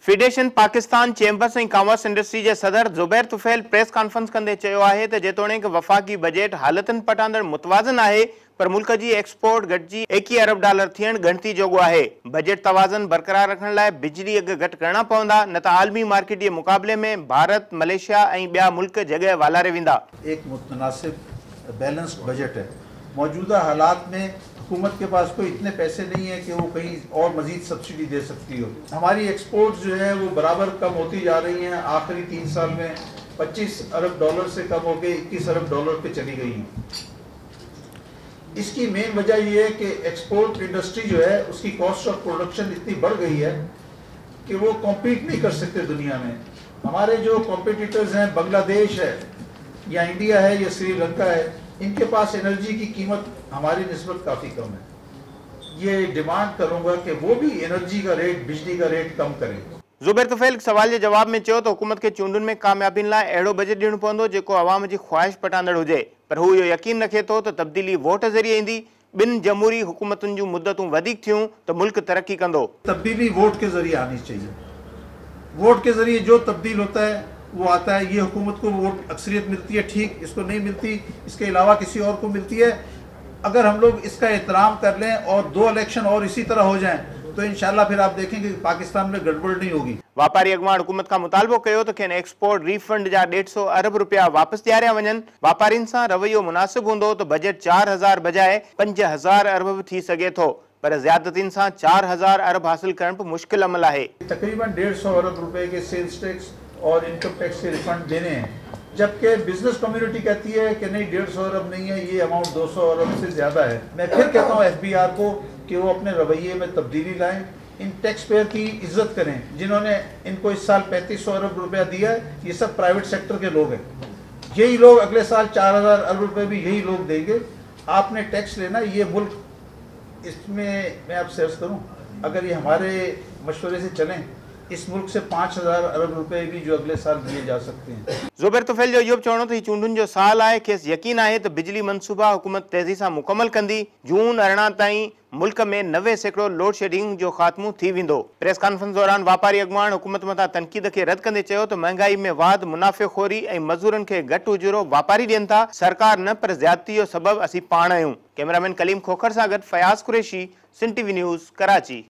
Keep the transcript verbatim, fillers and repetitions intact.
Federation Pakistan chambers of commerce industry के सदर Zubair Tufail press conference कंदे चयो आहे त जेतोणीकि वफ़ाक़ी बजट हालतुनि पटांदड़ मुतवाज़न आहे पर मुल्क जी एक्सपोर्ट घटिजी एकवीह अरब डॉलर थियण गणती जोॻो आहे। बजट तवाज़न बरक़रार रखण लाइ बिजली अघ घटि करणा पवंदा, न त आलमी मार्केट जे मुक़ाबले में भारत, मलेशिया ऐं ॿिया मुल्क जॻह वालारे वेंदा। एक मुतनासिब बैलेंस्ड बजट है। मौजूदा हालात में हुकूमत के पास कोई इतने पैसे नहीं है कि वो कहीं और मजीद सब्सिडी दे सकती हो। हमारी एक्सपोर्ट जो है वो बराबर कम होती जा रही हैं। आखिरी तीन साल में पच्चीस अरब डॉलर से कम होकर इक्कीस अरब डॉलर पे चली गई हैं। इसकी मेन वजह ये है कि एक्सपोर्ट इंडस्ट्री जो है उसकी कॉस्ट ऑफ प्रोडक्शन इतनी बढ़ गई है कि वो कॉम्पीट नहीं कर सकते दुनिया में। हमारे जो कॉम्पिटिटर्स हैं, बांग्लादेश है या इंडिया है या श्रीलंका है, इनके पास एनर्जी की कीमत हमारी निस्बत काफ़ी कम है। ये डिमांड करूंगा कि वो भी एनर्जी का रेट, बिजली का रेट कम करें। ज़ुबैर तुफ़ैल सवाल के जवाब में चयो तो हुकूमत के चूंडुनि में कामयाबी लाइ अहिड़ो बजट ॾियणो पवंदो जेको अवाम जी ख़्वाहिश पटांदड़ हुजे, पर हू इहो यकीन रखे थो त तब्दीली वोट ज़रिए ईंदी। ॿिनि जमहूरी हुकूमतुनि जूं मुद्दतूं वधीक थियूं त मुल्क तरक्की कंदो। तब्दीली वोट के जरिए आनी चाहिए। वोट के जरिए जो तब्दील होता है वो आता है। ये हुकूमत को वोट अक्सरियत मिलती है, ठीक, इसको नहीं मिलती, इसके अलावा किसी और को मिलती है। अगर हम लोग इसका एहतराम कर लें और दो इलेक्शन और इसी तरह हो जाएं तो इंशाल्लाह फिर आप देखेंगे कि पाकिस्तान में गड़बड़ नहीं होगी। वापारी अॻुवाण हुकूमत का मुतालबो कयो त खेनि एक्सपोर्ट रिफंड जा डेढ़ सौ अरब रुपया वापस ॾियारिया वञनि। वापारियुनि सां रवैयो मुनासिब हूंदो तो बजट चार हज़ार बजाए पंज हज़ार अरब भी थी सके थो, पर ज़्यादतियुनि सां चार हज़ार अरब हासिल करण बि मुश्किल अमल आहे। तकरीबन डेढ़ सौ अरब रुपए के सेल्स टैक्स और इनकम टैक्स के रिफंड देने हैं, जबकि बिजनेस कम्युनिटी कहती है कि नहीं, डेढ़ सौ अरब नहीं है, ये अमाउंट दो सौ अरब से ज़्यादा है। मैं फिर कहता हूँ एफ बी आर को कि वो अपने रवैये में तब्दीली लाएं, इन टैक्स पेयर की इज्जत करें। जिन्होंने इनको इस साल पैंतीस सौ अरब रुपया दिया है, ये सब प्राइवेट सेक्टर के लोग हैं। यही लोग अगले साल चार हज़ार अरब रुपये भी यही लोग देंगे। आपने टैक्स लेना, ये मुल्क, इसमें मैं आपसे अर्ज करूँ, अगर ये हमारे मशवरे से चलें, इस मुल्क से पाँच हज़ार अरब रुपए भी जो अगले साल दिए जा सकते हैं। ज़ुबैर तुफ़ैल जो इहो बि चवणो त हीउ चूंडुनि जो साल आहे, खेसि यकीन आहे त बिजली मनसूबा हुकूमत तेज़ी सां मुकमल कंदी। जून अरिड़हं ताईं मुल्क में नवे सैकड़ो लोड शेडिंग जो ख़ात्मो थी वेंदो। प्रेस कॉन्फ्रेंस दौरान वापारी अॻुवाण हुकूमत मथां तनक़ीद खे रद्द कंदे चयो त महांगाई में वाध, मुनाफ़ेखोरी ऐं मज़दूरनि खे घटि उजरो वापारी ॾियनि था, सरकार न, पर ज़्यादती जो सबबु असीं पाण आहियूं। कैमरामैन कलीम खोखर सां गॾु फयाज़ कुरैशी, सिंध टीवी न्यूज़, कराची।